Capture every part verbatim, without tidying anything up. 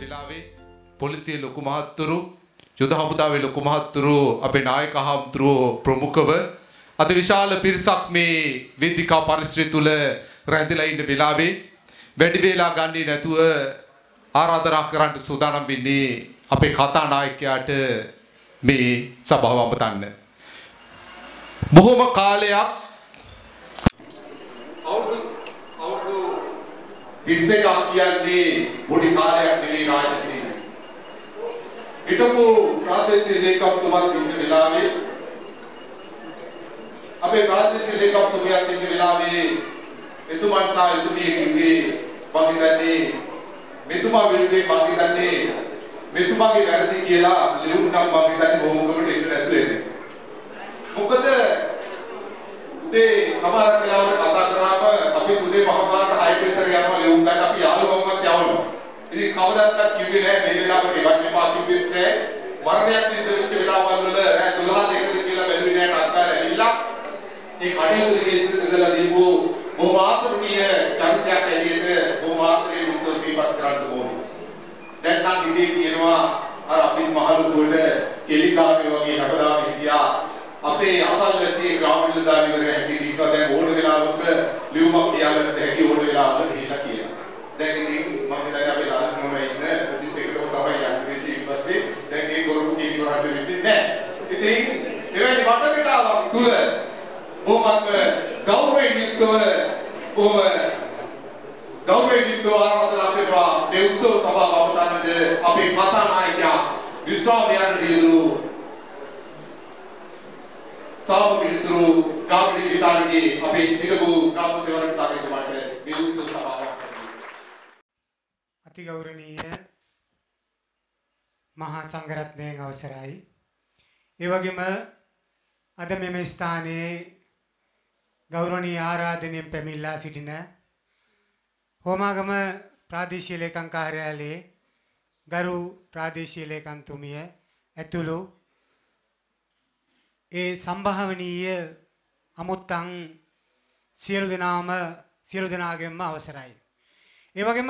වෙලාවේ පොලිසිය ලොකු මහත්තුරු යුද හමුදාවේ ලොකු මහත්තුරු අපේ නායක හමුදුරු ප්‍රමුඛව අද විශාල පිරිසක් මේ වේදිකා පරිසරය තුල රැඳිලා ඉන්න වෙලාවේ වැඩි වේලා ගන්නේ නැතුව ආරාධනා කරන්න සූදානම් වෙන්නේ අපේ කතා නායකයාට මේ සභාව අමතන්න. බොහොම කාලයක් අවුරුදු අවුරුදු විස්සක කියන්නේ පොඩි කාලයක් නෙවෙයි රාජසිංහ. හිටපු ප්‍රාදේශීය ලේකම්තුමත් ඉන්න වෙලාවේ අපේ ප්‍රාදේශීය ලේකම්තුමියත් ඉන්න වෙලාවේ එතුමන් සහ එතුමිය කිව්වේ මම දන්නේ මෙතුමා වෙන්නේ මම දන්නේ මෙතුමාගේ වැරදි කියලා ලියුම්නම් මම දන්නේ බොහොමකට එන්න නැතුව එන්නේ. මොකද උදේ සමහර වෙලාවට කතා කරාම අපි උදේ පහපාරට හයිට් විතර යනවා ලියුම් ගන්න අපි යාළුවෝමත් යවනවා. ඉතින් කවදාවත් කිව්වේ නෑ මේ වෙලාවට ඉවත් එපා කිව්වෙත් නෑ. මරණයක් සිද්ධ වෙච්ච වෙලාවල් වල රෑ දොළහ දෙකද කියලා බැලුවේ නෑ තාත්තා ඇවිල්ලා ඒ කටයුතු ඉස්සර ඉඳලා දීපු බොහොම ආත්මීය චරිතයක් ඇවිල්ලා බොහොම ආත්මීය විදිහට සීපත් කරන්න ඕනේ. දැන් නම් ඉතින් කියනවා අර අපි මහලු වල කෙලිකාරයෝ වගේ හැමදාම හිටියා අපේ අසල්වැසියේ ග්‍රාම නිලධාරීවරයා හැටියට ඉන්නවා දැන් ඕන වෙලාවක ලියුමක් ලියාගන්න හැකි ඕන වෙලාවක ගිහිල්ලා කියලා. දැන් ඉතින් මම දැන් අපේ ලාල්නෝම ඉන්න පොලිස් එකට තමයි යන්නේ ඊට පස්සේ දැන් ඒ ගොරු කීනි වරන්ට වෙන්නේ නැහැ. ඉතින් එවැනි වටපිටාවක් තුල බොහොමත් ගෞරවයෙන් යුක්තව බොහොම ගෞරවයෙන් යුක්තව ආරාධනා කරනවා මේ උත්සව සභාව අවතරණයට අපේ කතා නායකයා විශ්වාමියන් දියුරු සාම මිනිසුරු ගාමිණී විතාලිගේ අපේ පිටු ග්‍රාම සේවක තාකේතුමාට මේ උත්සව සභාවක් අති ගෞරවනීය මහා සංඝරත්නයේ අවසරයි. ඒ වගේම අද මෙම ස්ථානයේ ගෞරවනීය ආරාධනෙන් පැමිණලා සිටින හෝමාගම ප්‍රාදේශීය ලේකම් කාර්යාලයේ ගරු ප්‍රාදේශීය ලේකම්තුමිය ඇතුළු ඒ සම්භාවනීය අමුත්තන් සියලු දෙනාම සියලු දෙනාගෙන්ම අවසරයි. ඒ වගේම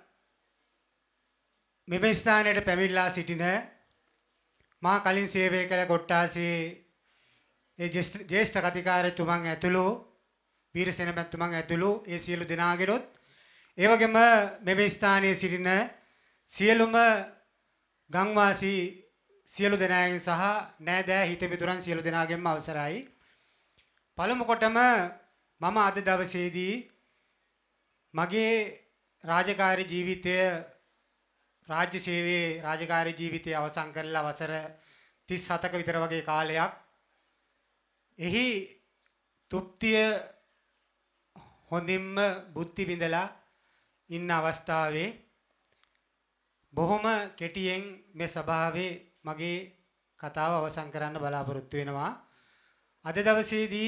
මෙම ස්ථානයට පැමිණලා සිටින මා කලින් සේවය කළ කොට්ටාසේ ඒ ජ්‍යෙෂ්ඨ කතිකාරතුමන් ඇතුළු වීරසේන මැතිතුමන් ඇතුළු ඒ සියලු දෙනාගෙනොත් ඒ වගේම මෙම ස්ථානයේ සිටින සියලුම ගම්වාසී සියලු දෙනාගෙන් සහ නෑදෑ හිතමිතුරන් සියලු දෙනාගෙන්ම අවසරයි. පළමු කොටම මම අද දවසේදී මගේ රාජකාරී ජීවිතය රාජ්‍ය සේවයේ රාජකාරී ජීවිතය අවසන් කරලා වසර තිස් හතක විතර වගේ කාලයක් එහි තෘප්තිය හොඳින්ම බුද්ධි විඳලා ඉන්න අවස්ථාවේ බොහොම කෙටියෙන් මේ සභාවේ මගේ කතාව අවසන් කරන්න බලාපොරොත්තු වෙනවා. අද දවසේදී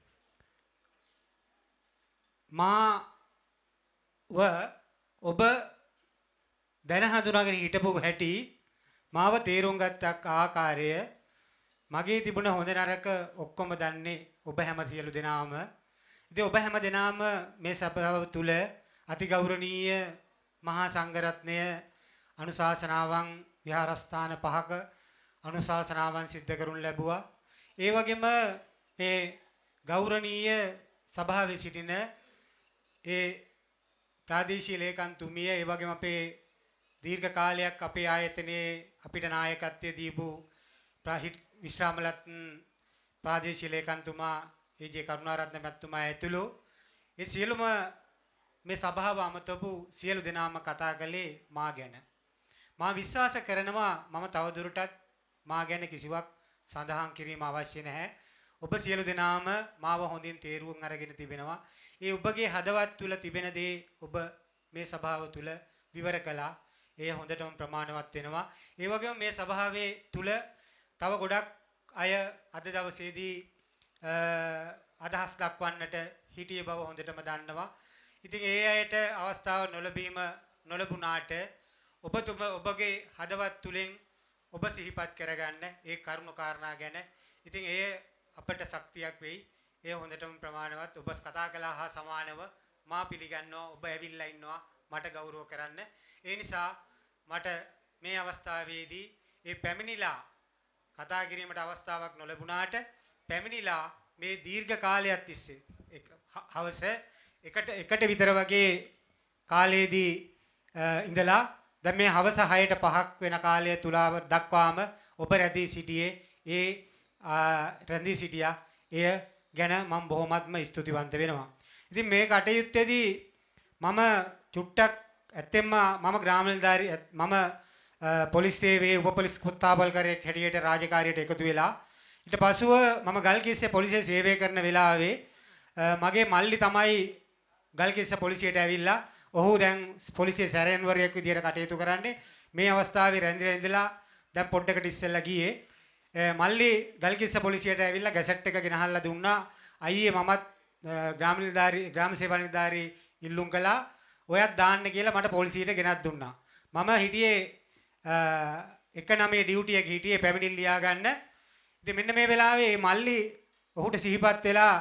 මාව ඔබ දැන හඳුනාගෙන හිටපු හැටි මාව තේරුම් ගත්ත ආකාරය මගේ තිබුණ හොඳ නරක ඔක්කොම දන්නේ ඔබ හැම සියලු දෙනාම. ඉතින් ඔබ හැම දෙනාම මේ සභාව තුල අති ගෞරවනීය මහා සංඝරත්නය අනුශාසනාවන් විහාරස්ථාන පහක අනුශාසනාවන් සිද්ධ කරනු ලැබුවා. ඒ වගේම මේ ගෞරවනීය සභාවේ සිටින ඒ ප්‍රාදේශීය ලේකම්තුමිය ඒ වගේම අපේ දීර්ඝ කාලයක් අපේ ආයතනයේ අපිට නායකත්වයේ දීපු විශ්‍රාමලත් ප්‍රාදේශීය ලේකම්තුමා ඒ.ජේ. කරුණාරත්න මැතිතුමා ඇතුළු ඒ සියලුම මේ සභාව අමතපු සියලු දෙනාම කතා කළේ මා ගැන. මා විශ්වාස කරනවා මම තවදුරටත් මා ගැන කිසිවක් සඳහන් කිරීම අවශ්‍ය නැහැ. ඔබ සියලු දෙනාම මාව හොඳින් තේරුම් අරගෙන තිබෙනවා. ඒ ඔබගේ හදවත් තුල තිබෙන දේ ඔබ මේ සභාව තුල විවර කළා. ඒ හොඳටම ප්‍රමාණවත් වෙනවා. ඒ වගේම මේ සභාවේ තුල තව ගොඩක් අය අද දවසේදී අදහස් දක්වන්නට හිටිය බව හොඳටම දන්නවා. ඉතින් ඒ අයට අවස්ථාව නොලැබීම නොලැබුණාට ඔබතුම ඔබගේ හදවත් තුලින් ඔබ සිහිපත් කරගන්න ඒ කරුණු කාරණා ගැන. ඉතින් ඒ අපට ශක්තියක් වෙයි. ඒ හොඳටම ප්‍රමාණවත් ඔබ කතා කළා හා සමානව මා පිළිගන්නවා. ඔබ ඇවිල්ලා ඉන්නවා මට ගෞරව කරන්න. ඒ නිසා මට මේ අවස්ථාවේදී ඒ පැමිණිලා කතා කිරීමට අවස්ථාවක් නොලැබුණාට පැමිණිලා මේ දීර්ඝ කාලයක් තිස්සේ හවස එකට එකට විතර වගේ කාලයේදී ඉඳලා දැන් මේ හවස හයට පහක් වෙන කාලය තුලාව දක්වාම ඔබ රැඳී සිටියේ ඒ රැඳී සිටියා එය ගැන මම බොහොමත්ම ස්තුතිවන්ත වෙනවා. ඉතින් මේ කටයුත්තේදී මම චුට්ටක් ඇත්තෙන්ම මම ග්‍රාම නිලධාරී මම පොලිස් සේවයේ උප පොලිස් කොස්තාපල්කරයෙක් හැටියට රාජකාරියට එකතු වෙලා ඊට පසුව මම ගල්කිස්සේ පොලිසියේ සේවය කරන වෙලාවේ මගේ මල්ලි තමයි ගල්කිස්ස පොලිසියට ඇවිල්ලා ඔහු දැන් පොලිසියේ සැරයන්වරයෙක් විදියට කටයුතු කරන්නේ මේ අවස්ථාවේ රැඳිලා ඉඳලා දැන් පොඩ්ඩකට ඉස්සෙල්ලා ගියේ මල්ලි ගල්කිස්ස පොලිසියට ඇවිල්ලා ගැසට් එක ගෙනහල්ලා දුන්නා අයියේ මමත් ග්‍රාම නිලධාරී ග්‍රාම සේවා නිලධාරී ඉල්ලුම් කළා ඔයත් දාන්න කියලා මට පොලිසියට ගෙනත් දුන්නා මම හිටියේ එක නමේ ඩියුටි එක හිටියේ පැමිණිලි ලියා ගන්න ඉතින් මෙන්න මේ වෙලාවේ මල්ලි ඔහුට සිහිපත් වෙලා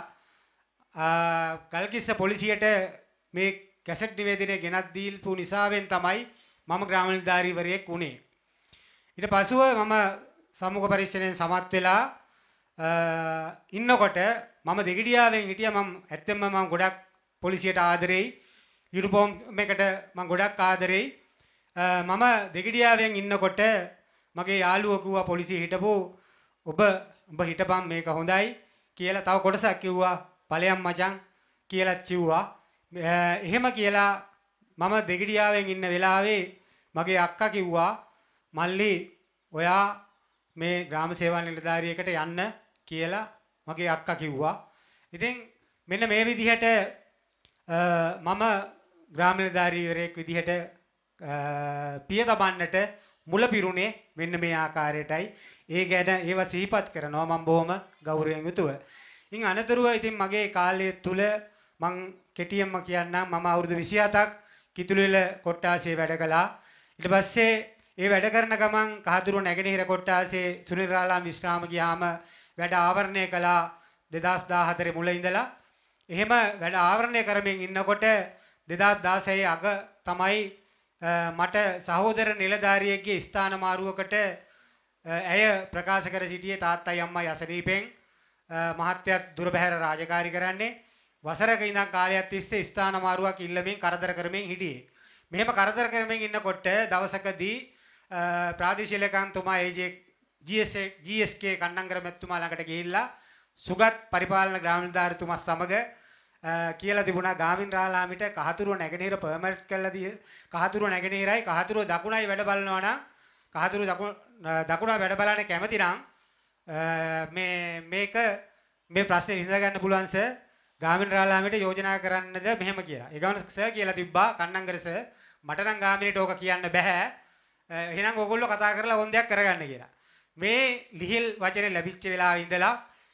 ගල්කිස්ස පොලිසියට මේ ගැසට් නිවේදනය ගෙනත් දීපු නිසාවෙන් තමයි මම ග්‍රාම නිලධාරීවරයෙක් වුණේ. ඊට පසුව මම සමුඛ පරීක්ෂණයෙන් සමත් වෙලා ඉන්නකොට මම දෙගිඩියාවෙන් හිටියා මම ඇත්තෙන්ම මම ගොඩක් පොලිසියට ආදරෙයි. යුනිෆෝම් එකකට මම ගොඩක් ආදරෙයි. මම දෙගිඩියාවෙන් ඉන්නකොට මගේ යාළුවා කිව්වා පොලිසිය හිටපු ඔබ ඔබ හිටපන් මේක හොඳයි කියලා තව කොටසක් කිව්වා ඵලයන් මචං කියලා කිව්වා. එහෙම කියලා මම දෙගිඩියාවෙන් ඉන්න වෙලාවේ මගේ අක්කා කිව්වා මල්ලි ඔයා මේ ග්‍රාම සේවා නිලධාරියකට යන්න කියලා මගේ අක්කා කිව්වා. ඉතින් මෙන්න මේ විදිහට මම ග්‍රාම නිලධාරීවරයෙක් විදිහට පිය තබන්නට මුල පිරුණේ මෙන්න මේ ආකාරයටයි. ඒ ගැන ඒව සිහිපත් කරනවා මම බොහොම ගෞරවයෙන් යුතුව. ඉන් අනතුරුව ඉතින් මගේ කාලය තුල මං කෙටියෙන්ම කියන්නම් මම අවුරුදු විසිහතක් කිතුළුවෙල කොට්ටාසේ වැඩ කළා. ඊට පස්සේ ඒ වැඩ කරන ගමන් කහතුරු නැගෙනහිර කොට්ටාසේ සුනිල් රාලාම් විශ්‍රාම ගියාම වැඩ ආවරණය කළා දෙදාස් දාහතර මුල ඉඳලා. එහෙම වැඩ ආවරණය කරමින් ඉන්නකොට දෙදාස් දාසය අග තමයි මට සහෝදර නිලධාරියෙක්ගේ ස්ථාන මාරුවකට ඇය ප්‍රකාශ කර සිටියේ තාත්තයි අම්මයි අසනීපෙන් මහත්යත් දුර බැහැර රාජකාරී කරන්නේ වසරක ඉඳන් කාලයක් තිස්සේ ස්ථාන මාරුවක් ඉල්ලමින් කරදර කරමින් හිටියේ. මෙහෙම කරදර කරමින් ඉන්නකොට දවසකදී ප්‍රාදේශීය ලේකම්තුමා ඒ ජී එස් කේ කන්නංගර මැතිතුමා ළඟට ගිහිල්ලා සුගත් පරිපාලන ග්‍රාම නිලධාරීතුමා සමග කියලා තිබුණා ගාමින් රාලාමිට කහතුරුව නැගෙනහිර පර්මිට් කරලා දී කහතුරුව නැගෙනහිරයි කහතුරුව දකුණයි වැඩ බලනවා නම් කහතුරුව දකුණ වැඩ බලන්න කැමති නම් මේ මේක මේ ප්‍රශ්නේ විසඳ ගන්න පුළුවන් සර් ගාමින් රාලාමිට යෝජනා කරන්නද මෙහෙම කියලා. ඒ ගමන සර් කියලා තිබ්බා කන්නංගර සර් මට නම් ගාමිනට ඕක කියන්න බෑ. එහෙනම් ඕගොල්ලෝ කතා කරලා ඕන දෙයක් කරගන්න කියලා. මේ ලිහිල් වචනේ ලැබිච්ච වෙලාවේ ඉඳලා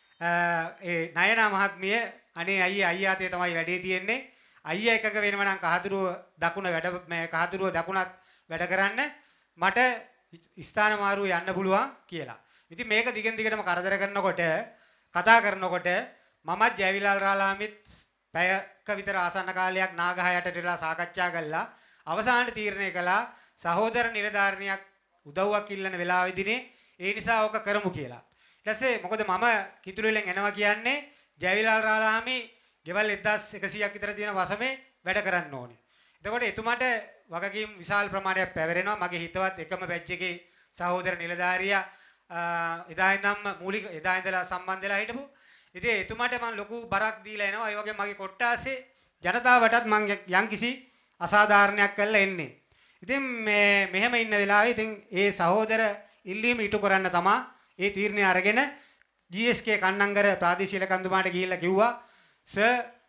ඒ නයනා මහත්මිය අනේ අයියා අයියාතේ තමයි වැඩේ තියෙන්නේ. අයියා එකක වෙනව නම් කහතුරුව දකුණ වැඩ මේ කහතුරුව දකුණත් වැඩ කරන්න මට ස්ථාන මාරුව යන්න පුළුවන් කියලා. ඉතින් මේක දිගින් දිගටම කරදර කරනකොට කතා කරනකොට මමත් ජයවිලාල් රාලාමිත් පැයක විතර ආසන්න කාලයක් නාගහ යටට වෙලා සාකච්ඡා කළා. අවසානයේ තීරණය කළා සහෝදර නිලධාරිනියක් උදව්වක් ඉල්ලන වෙලාවෙදිනේ ඒ නිසා ඕක කරමු කියලා. ඊට පස්සේ මොකද මම කිතුළුවෙන් එනවා කියන්නේ ජයවිලාල් රාලාමි ගෙවල් එක්දාස් එකසීයක් විතර තියෙන වසමේ වැඩ කරන්න ඕනේ. එතකොට එතුමාට වගකීම් විශාල ප්‍රමාණයක් පැවරෙනවා. මගේ හිතවත් එකම බැච් එකේ සහෝදර නිලධාරියා එදා ඉඳන්ම මූලික එදා ඉඳලා සම්බන්ධ වෙලා හිටපු. ඉතින් එතුමාට මම ලොකු බරක් දීලා එනවා. ඒ වගේ මගේ කොට්ටාසේ ජනතාවටත් මම යම්කිසි අසාධාරණයක් කරලා එන්නේ. ඉතින් මේ මෙහෙම ඉන්න වෙලාවේ ඉතින් ඒ සහෝදර ඉල්ලීම ඉටු කරන්න තමයි ඒ තීරණය අරගෙන ජී එස් කේ කන්නංගර ප්‍රාදේශීය ලේකම්තුමාට ගිහිල්ලා කිව්වා සර්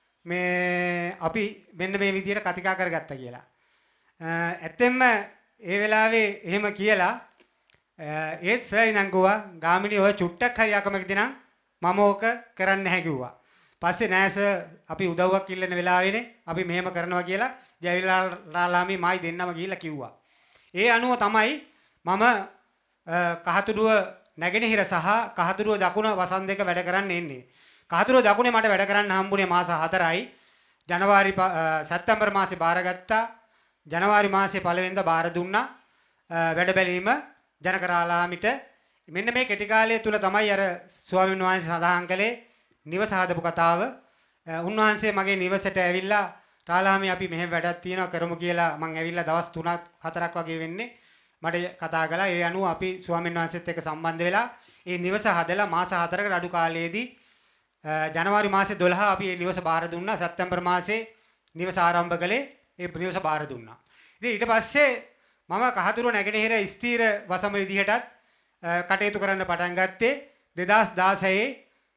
මේ අපි මෙන්න මේ විදියට කතිකා කරගත්තා කියලා. ඇත්තෙන්ම ඒ වෙලාවේ එහෙම කියලා ඒත් සර් ඉඳන් ගෝවා ගාමිණී ඔය චුට්ටක් හරි අකමැති නම් මම ඕක කරන්න නැහැ කිව්වා. පස්සේ නෑ සර් අපි උදව්වක් ඉල්ලන වෙලාවේනේ අපි මෙහෙම කරනවා කියලා ජයවිලාල් රාලාමි මායි දෙන්නම ගිහිල්ලා කිව්වා. ඒ අනුව තමයි මම කහතුඩුව නැගෙනහිර සහ කහතුඩුව දකුණ වසන් දෙක වැඩ කරන්න එන්නේ. කහතුඩුව දකුණේ මට වැඩ කරන්න හම්බුනේ මාස හතරයි. ජනවාරි සැප්තැම්බර් මාසේ බාරගත්තා. ජනවාරි මාසේ පළවෙනිදා බාර දුන්නා. වැඩ බැලීම ජනකරාලාමිට මෙන්න මේ කෙටි කාලය තුල තමයි අර ස්වාමීන් වහන්සේ සඳහන් කළේ නිවස හදපු කතාව. උන්වහන්සේ මගේ නිවසට ඇවිල්ලා රාලාමි අපි මෙහෙම වැඩක් තියෙනවා කරමු කියලා මං ඇවිල්ලා දවස් තුනක් හතරක් වගේ වෙන්නේ මට කතා කළා. ඒ අනුව අපි ස්වාමීන් වහන්සේත් එක්ක සම්බන්ධ වෙලා ඒ නිවස හදලා මාස හතරකට අඩු කාලයේදී ජනවාරි මාසේ දොළහ අපි මේ නිවස බාර දුන්නා. සැප්තැම්බර් මාසේ නිවස ආරම්භ කළේ ඒ නිවස බාර දුන්නා. ඉතින් ඊට පස්සේ මම කහතුරු නැගෙනහිර ස්ථීර වසම විදිහටත් කටයුතු කරන්න පටන් ගත්තේ දෙදාස් දාසයේ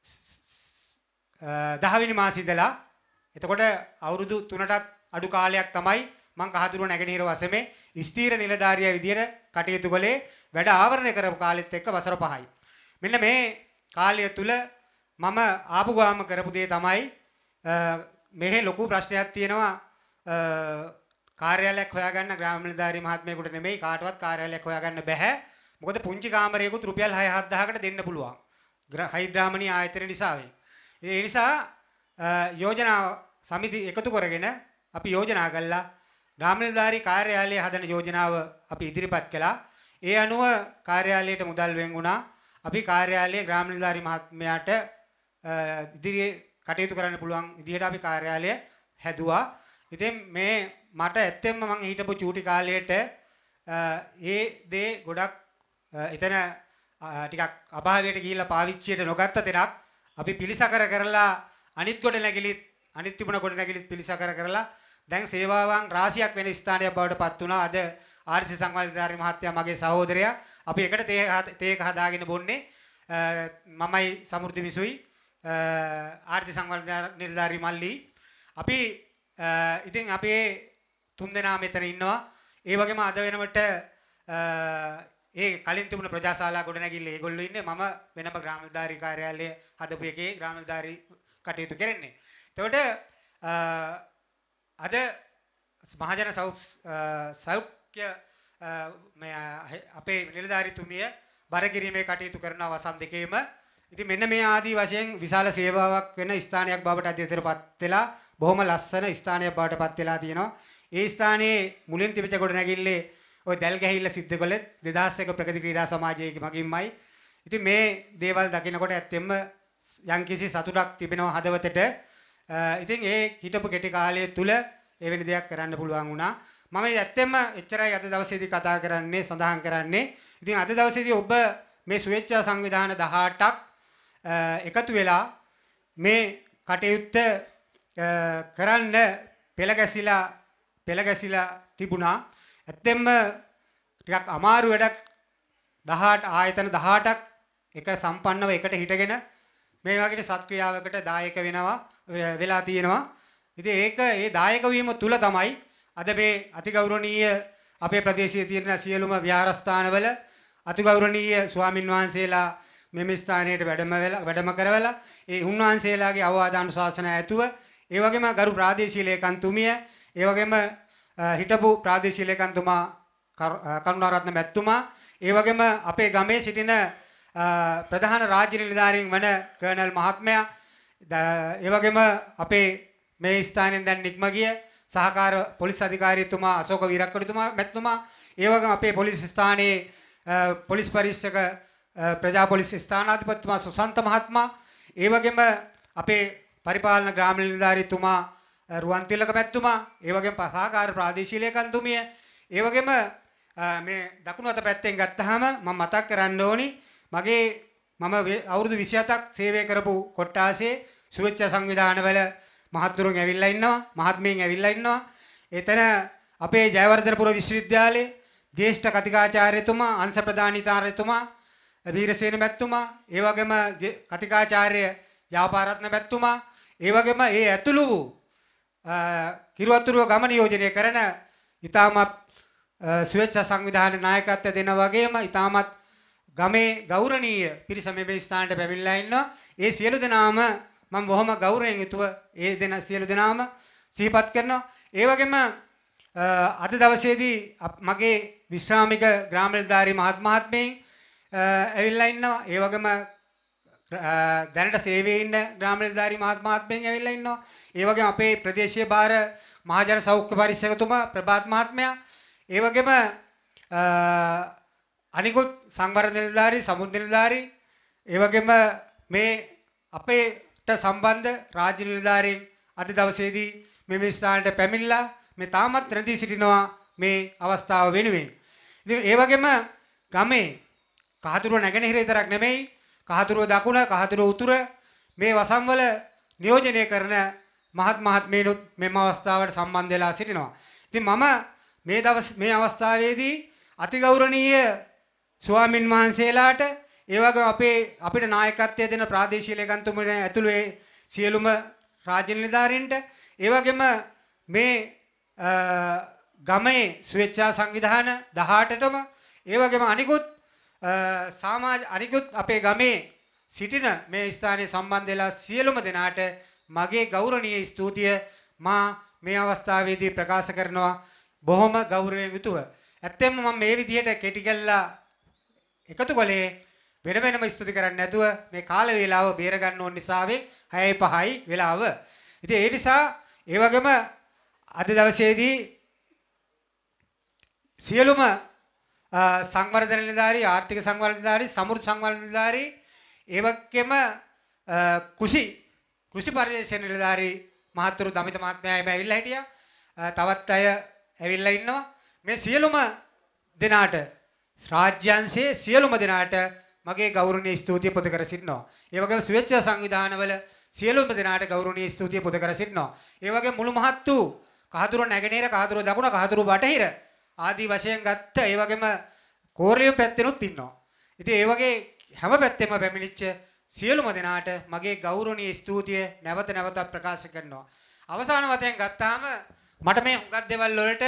දහ වෙනි මාසේ ඉඳලා. එතකොට අවුරුදු තුනටත් අඩු කාලයක් තමයි මම කහතුරු නැගෙනහිර වසමේ ස්ථීර නිලධාරියා විදිහට කටයුතු කළේ. වැඩ ආවරණය කරපු කාලෙත් එක්ක වසර පහයි. මෙන්න මේ කාලය තුල මම ආපු ගාම කරපු දේ තමයි මෙහි ලොකු ප්‍රශ්නයක් තියෙනවා. කාර්යාලයක් හොයාගන්න ග්‍රාම නිලධාරී මහත්මයෙකුට නෙමෙයි කාටවත් කාර්යාලයක් හොයාගන්න බෑ. මොකද පුංචි කාමරයකුත් රුපියල් හය හත් දහසකට දෙන්න පුළුවන්. හයිඩ්‍රාමනී ආයතන නිසා වෙයි. ඒ නිසා යෝජනා සමිති එකතු කරගෙන අපි යෝජනා කළා ග්‍රාම නිලධාරී කාර්යාලය හදන යෝජනාව අපි ඉදිරිපත් කළා. ඒ අනුව කාර්යාලයට මුදල් වෙන් වුණා. අපි කාර්යාලයේ ග්‍රාම නිලධාරී මහත්මයාට ඉදිරියේ කටයුතු කරන්න පුළුවන් විදිහට අපි කාර්යාලය හැදුවා. ඉතින් මේ මට ඇත්තෙන්ම මම හිටපු චූටි කාලයේට ඒ දේ ගොඩක් එතන ටිකක් අභාවයට ගිහිල්ලා පාවිච්චියට නොගත්ත තැනක් අපි පිළිසකර කරලා අනිත් කොට නැගිලිත් අනිත් තිබුණ කොට නැගිලිත් පිළිසකර කරලා දැන් සේවාවන් රාශියක් වෙන ස්ථානයක් බවට පත් වුණා. අද ආර්ථික සංවර්ධන මහත්තයා මගේ සහෝදරයා අපි එකට තේ තේක හදාගෙන බොන්නේ. මමයි සමෘද්ධි විසුයි ආර්ථික සංවර්ධන නිලධාරී මල්ලි. අපි ඉතින් අපි තුන් දෙනා මෙතන ඉන්නවා. ඒ වගේම අද වෙනකොට ඒ කලින් තිබුණ ප්‍රජාශාලා ගොඩනැගිල්ල ඒගොල්ලෝ ඉන්නේ. මම වෙනම ග්‍රාම නිලධාරී කාර්යාලය හදපු එකේ ග්‍රාම නිලධාරී කටයුතු කරන්නේ. එතකොට අද මහජන සෞඛ්‍ය මේ අපේ නිලධාරීතුමිය බර කිරීමේ කටයුතු කරන වසම් දෙකේම ඉතින් මෙන්න මේ ආදී වශයෙන් විශාල සේවාවක් වෙන ස්ථානයක් බවට අධ්‍යයනයටපත් වෙලා බොහොම ලස්සන ස්ථානයක් බවට පත් වෙලා තියෙනවා. ඒ ස්ථානයේ මුලින් තිබිච්ච ගොඩනැගිල්ලේ ඔය දැල් ගැහිල්ල සිද්ධ කළේ දෙදාස් එක ප්‍රගති ක්‍රීඩා සමාජයේ මගින්මයි. ඉතින් මේ දේවල් දකිනකොට ඇත්තෙන්ම යම්කිසි සතුටක් තිබෙනවා හදවතට. ඉතින් ඒ හිටපු කෙටි කාලය තුල එවැනි දෙයක් කරන්න පුළුවන් වුණා. මම ඇත්තෙන්ම එච්චරයි අද දවසේදී කතා කරන්නේ සඳහන් කරන්නේ. ඉතින් අද දවසේදී ඔබ මේ සුවේච්ඡා සංවිධාන දහඅටක් එකතු වෙලා මේ කටයුත්ත කරන්න පෙළ ගැසිලා පෙළ ගැසිලා තිබුණා. ඇත්තෙන්ම ටිකක් අමාරු වැඩක්. දහඅට ආයතන දහඅටක් එක සම්පන්නව එකට හිටගෙන මේ වගේ සත්ක්‍රියාවකට දායක වෙනවා වෙලා තියෙනවා. ඉතින් ඒක ඒ දායක වීම තුල තමයි අද මේ අතිගෞරවනීය අපේ ප්‍රදේශයේ තියෙන සියලුම විහාරස්ථානවල අතිගෞරවනීය ස්වාමින් වහන්සේලා මෙම ස්ථානයට වැඩම වෙලා වැඩම කරවලා ඒ උන්වහන්සේලාගේ අවවාද අනුශාසන ඇතුව ඒ වගේම ගරු ප්‍රාදේශීය ලේකම්තුමිය ඒ වගේම හිටපු ප්‍රාදේශීය ලේකම්තුමා කරුණාරත්න මැතිතුමා ඒ වගේම අපේ ගමේ සිටින ප්‍රධාන රාජ්‍ය නිලධාරීන් වන කර්නල් මහත්මයා ඒ වගේම අපේ මේ ස්ථානයෙන් දැන් නික්ම ගිය සහකාර පොලිස් අධිකාරීතුමා අශෝක වීරක්කඩතුමා මැතිතුමා ඒ වගේම අපේ පොලිස් ස්ථානයේ පොලිස් පරීක්ෂක ප්‍රජා පොලිස් ස්ථානාධිපතිතුමා සුසන්ත මහත්මයා ඒ වගේම අපේ පරිපාලන ග්‍රාම නිලධාරීතුමා රුවන්තිලක මැතිතුමා ඒ වගේම සහකාර ප්‍රාදේශීය ලේකම්තුමිය ඒ වගේම මේ දකුණු අත පැත්තෙන් ගත්තාම මම මතක් කරන්න ඕනි මගේ මම අවුරුදු විසිහතක් සේවය කරපු කොට්ටාසේ සුවේච්ඡා සංවිධානවල මහත්තුරුන් ඇවිල්ලා ඉන්නවා මහත්මීන් ඇවිල්ලා ඉන්නවා. එතන අපේ ජයවර්ධනපුර විශ්වවිද්‍යාලයේ ජ්‍යෙෂ්ඨ කතිකාචාර්යතුමා අංශ ප්‍රධානීකාර්යතුමා වීරසේන මැතිතුමා ඒ වගේම කතිකාචාර්ය යාපාරත්න මැතිතුමා ඒ වගේම ඒ ඇතුළු වූ කිරුවතුරුව ගම නියෝජනය කරන ඊටමත් ස්වේච්ඡා සංවිධාන නායකත්වය දෙන වගේම ඊටමත් ගමේ ගෞරවනීය පිරිස මේ ස්ථානට පැමිණලා ඉන්නවා. ඒ සියලු දෙනාම මම බොහොම ගෞරවයෙන් යුතුව ඒ දෙන සියලු දෙනාම සිහිපත් කරනවා. ඒ වගේම අද දවසේදී මගේ විශ්‍රාමික ග්‍රාම නිලධාරී මහත් මහත්මීන් ඇවිල්ලා ඉන්නවා. ඒ වගේම දැනට සේවයේ ඉන්න ග්‍රාම නිලධාරී මහත් මහත්මීන් ඇවිල්ලා ඉන්නවා. ඒ වගේම අපේ ප්‍රදේශීය භාර මහජන සෞඛ්‍ය පරීක්ෂකතුමා ප්‍රභාත් මහත්මයා ඒ වගේම අනිකුත් සංවර්ධන නිලධාරී සමුද්‍ර නිලධාරී ඒ වගේම මේ අපේට සම්බන්ධ රාජ්‍ය නිලධාරීන් අද දවසේදී මේ ස්ථානට පැමිණලා මේ තාමත් රැඳී සිටිනවා මේ අවස්ථාව වෙනුවෙන්. ඉතින් ඒ වගේම ගමේ කහතුරුව නැගෙනහිර විතරක් නෙමෙයි කහතුරුව දකුණ කහතුරුව උතුර මේ වසම්වල නියෝජනය කරන මහත් මහත්මීනුත් මෙම අවස්ථාවට සම්බන්ධ වෙලා සිටිනවා. ඉතින් මම මේ දවස් මේ අවස්ථාවේදී අතිගෞරවනීය ස්වාමින් වහන්සේලාට ඒ වගේම අපේ අපිට නායකත්වය දෙන ප්‍රාදේශීය ලේකම්තුමනි ඇතුළු ඒ සියලුම රාජ්‍ය නිලධාරීන්ට ඒ වගේම මේ ගමේ ස්වේච්ඡා සංවිධාන දහඅටටම ඒ වගේම අනිකුත් සමාජ අනිකුත් අපේ ගමේ සිටින මේ ස්ථානයේ සම්බන්ධ වෙලා සියලුම දෙනාට මගේ ගෞරවනීය ස්තුතිය මා මේ අවස්ථාවේදී ප්‍රකාශ කරනවා බොහොම ගෞරවයෙන් යුතුව. ඇත්තෙන්ම මම මේ විදිහට කෙටි කළා එකතු කළේ වෙන වෙනම ස්තුති කරන්නේ නැතුව මේ කාල වේලාව බේර ගන්න ඕන නිසාවේ හයයි පහයි වෙලාව. ඉතින් ඒ නිසා ඒ වගේම අද දවසේදී සියලුම සංවර්ධන නිලධාරී ආර්ථික සංවර්ධන නිලධාරී සමෘද්ධ සංවර්ධන නිලධාරී ඒ වගේම කුසි කෘෂි පරිශ්‍රණ නිලධාරී මහතුරු දමිත මහත්මයා එමෙ ඇවිල්ලා හිටියා. තවත් අය ඇවිල්ලා ඉන්නවා. මේ සියලුම දෙනාට රාජ්‍යංශයේ සියලුම දෙනාට මගේ ගෞරවනීය ස්තුතිය පුද කර සිටිනවා. ඒ වගේම ස්වේච්ඡා සංවිධානවල සියලුම දෙනාට ගෞරවනීය ස්තුතිය පුද කර සිටිනවා. ඒ වගේම මුළු මහත් වූ කහතුරු නැගෙනහිර කහතුරු දකුණ කහතුරු බටහිර ආදී වශයෙන් ගත්ත ඒ වගේම කෝරළිය පැත්තෙනුත් ඉන්නවා. ඉතින් ඒ වගේ හැම පැත්තෙම පැමිණිච්ච සියලුම දෙනාට මගේ ගෞරවනීය ස්තුතිය නැවත නැවතත් ප්‍රකාශ කරනවා. අවසාන වශයෙන් ගත්තාම මට මේ හුඟක් දේවල් වලට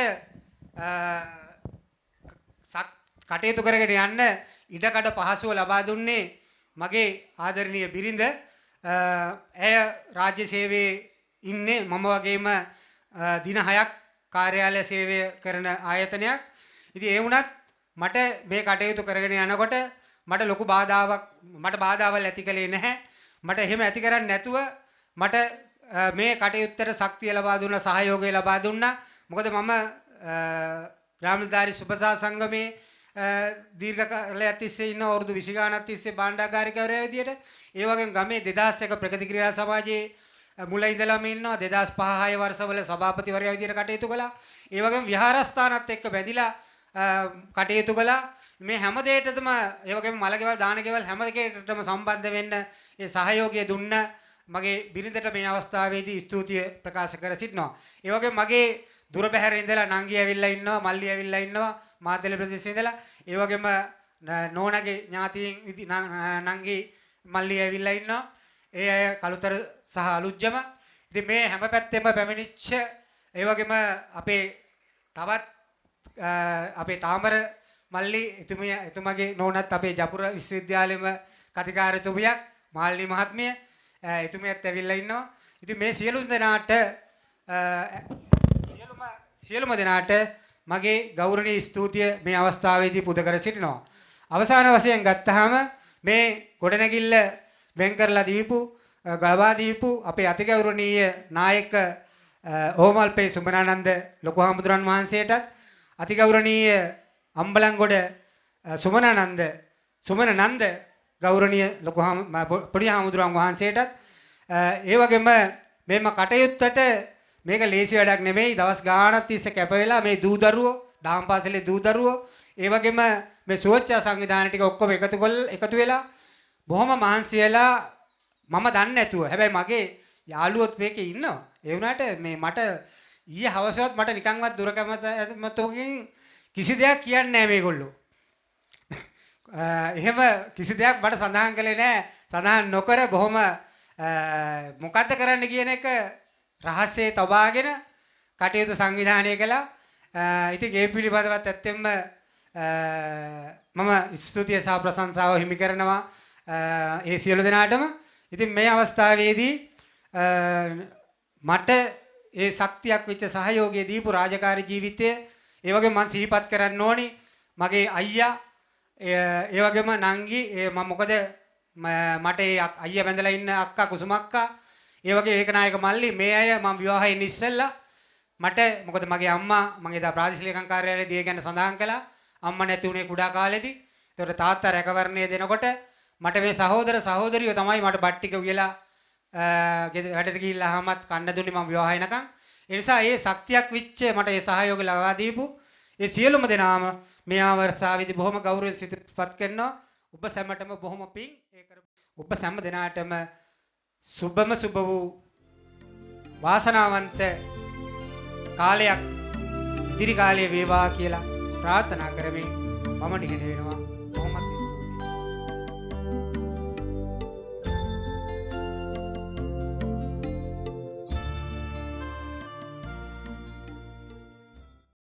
කටයුතු කරගෙන යන්න ඉඩකඩ පහසුව ලබා දුන්නේ මගේ ආදරණීය බිරිඳ. ඇය රාජ්‍ය සේවයේ ඉන්නේ මම වගේම දින හයක් කාර්යාලය සේවය කරන ආයතනයක්. ඉතින් ඒ වුණත් මට මේ කටයුතු කරගෙන යනකොට මට ලොකු බාධාවක් මට බාධාවල් ඇති කළේ නැහැ. මට එහෙම ඇති කරන්නේ නැතුව මට මේ කටයුත්තට ශක්තිය ලබා දුන්නා සහයෝගය ලබා දුන්නා. මොකද මම ග්‍රාමනිලධාරී සුබසා සංගමේ දීර්ඝ කාලයක් තිස්සේ ඉන්න අවුරුදු විසි ගාණක් තිස්සේ භාණ්ඩාගාරිකවරයා විදියට ඒ වගේම ගමේ දෙදාස් එක ප්‍රගති ක්‍රීඩා සමාජයේ මුල ඉඳලාම ඉන්නවා. දෙදාස් පහ හය වර්ෂවල සභාපතිවරයා විදියට කටයුතු කළා. ඒ වගේම විහාරස්ථානත් එක්ක බැඳිලා කටයුතු කළා. මේ හැම දෙයකටම ඒ වගේම මලකෙවල් දානකෙවල් හැම දෙයකටම සම්බන්ධ වෙන්න ඒ සහයෝගය දුන්න මගේ බිරිඳට මේ අවස්ථාවේදී ස්තුතිය ප්‍රකාශ කර සිටිනවා. ඒ වගේම මගේ දුර බැහැර ඉඳලා නංගි ඇවිල්ලා ඉන්නවා, මල්ලි ඇවිල්ලා ඉන්නවා, මාතලේ ප්‍රදේශයේ ඉඳලා. ඒ වගේම නෝනගේ ඥාතීන් නංගි මල්ලි ඇවිල්ලා ඉන්නවා. ඒ අය කලුතර සහ අලුත්ජම. ඉතින් මේ හැම පැත්තෙම පැමිණිච්ච ඒ වගේම අපේ තවත් අපේ තාමර මල්ලි එතුමිය එතුමගේ නෝනත් අපේ ජපුර විශ්වවිද්‍යාලයේම කතිකාරතුමියක් මාල්නි මහත්මිය එතුමියත් ඇවිල්ලා ඉන්නවා. ඉතින් මේ සියලු දෙනාට සියලුම සියලුම දෙනාට මගේ ගෞරවනීය ස්තුතිය මේ අවස්ථාවේදී පුද කර සිටිනවා. අවසාන වශයෙන් ගත්තාම මේ ගොඩනැගිල්ල වෙන් කරලා දීපු ගලවා දීපු අපේ අතිගෞරවනීය නායක ඕමල්පේ සුමනානන්ද ලොකු හාමුදුරන් වහන්සේටත් අතිගෞරවනීය අම්බලන්ගොඩ සුමනානන්ද සුමනනන්ද ගෞරවනීය ලොකු පොඩි හාමුදුරන් වහන්සේටත් ඒ වගේම මේම කටයුත්තට මේක ලේසි වැඩක් නෙමෙයි. දවස් ගාණක් තිස්සේ කැප වෙලා මේ දූ දරුවෝ දහම් පාසලේ දූ දරුවෝ ඒ වගේම මේ සුවච්ඡා සංවිධාන ටික ඔක්කොම එකතු කරලා එකතු වෙලා බොහොම මහන්සි වෙලා මම දන්නේ නැතුව හැබැයි මගේ යාළුවොත් මේකේ ඉන්නවා. ඒ වුණාට මේ මට ඊයේ හවසවත් මට නිකන්වත් දුරකමතකින් කිසි දෙයක් කියන්නේ නැහැ මේගොල්ලෝ. එහෙම කිසි දෙයක් මට සඳහන් කළේ නැහැ. සඳහන් නොකර බොහොම මොකද්ද කරන්න කියන එක රහස්‍යයේ තබාගෙන කටයුතු සංවිධානය කළා. ඉතින් ඒ පිළිබඳවත් ඇත්තෙන්ම මම ස්තුතිය සහ ප්‍රශංසාව හිමි කරනවා ඒ සියලු දෙනාටම. ඉතින් මේ අවස්ථාවේදී මට ඒ ශක්තියක් වෙච්ච සහයෝගය දීපු රාජකාරී ජීවිතය ඒ වගේම මම සිහිපත් කරන්න ඕනි මගේ අයියා ඒ වගේම නංගි මම මොකද මට ඒ අයියා බැඳලා ඉන්න අක්කා කුසුම අක්කා ඒ වගේ ඒකනායක මල්ලි මේ අය මම විවාහයෙන් ඉස්සෙල්ලා මට මොකද මගේ අම්මා මම එදා ප්‍රාදේශීය ලේකම් කාර්යාලයේදී ඒ ගැන සඳහන් කළා අම්මා නැති උනේ කුඩා කාලෙදී. ඒතකොට තාත්තා රැකවරණය දෙනකොට මට මේ සහෝදර සහෝදරියෝ තමයි මට බත් ටික උයලා වැඩට ගිහිල්ලා ආමත් කන්න දුන්නේ මම විවාහ වෙනකන්. ඒ නිසා ඒ ශක්තියක් විච්ච මට ඒ සහයෝගය ලබා දීපු ඒ සියලුම දෙනාම මේ අවස්ථාවේදී බොහොම ගෞරවයෙන් සිතපත් කරනවා. ඔබ සැමටම බොහොම පිං ඒ කර ඔබ සැම දෙනාටම සුබම සුබ වූ වාසනාවන්ත කාලයක් ඉදිරි කාලයේ වේවා කියලා ප්‍රාර්ථනා කරමින් මම නිහඬ වෙනවා.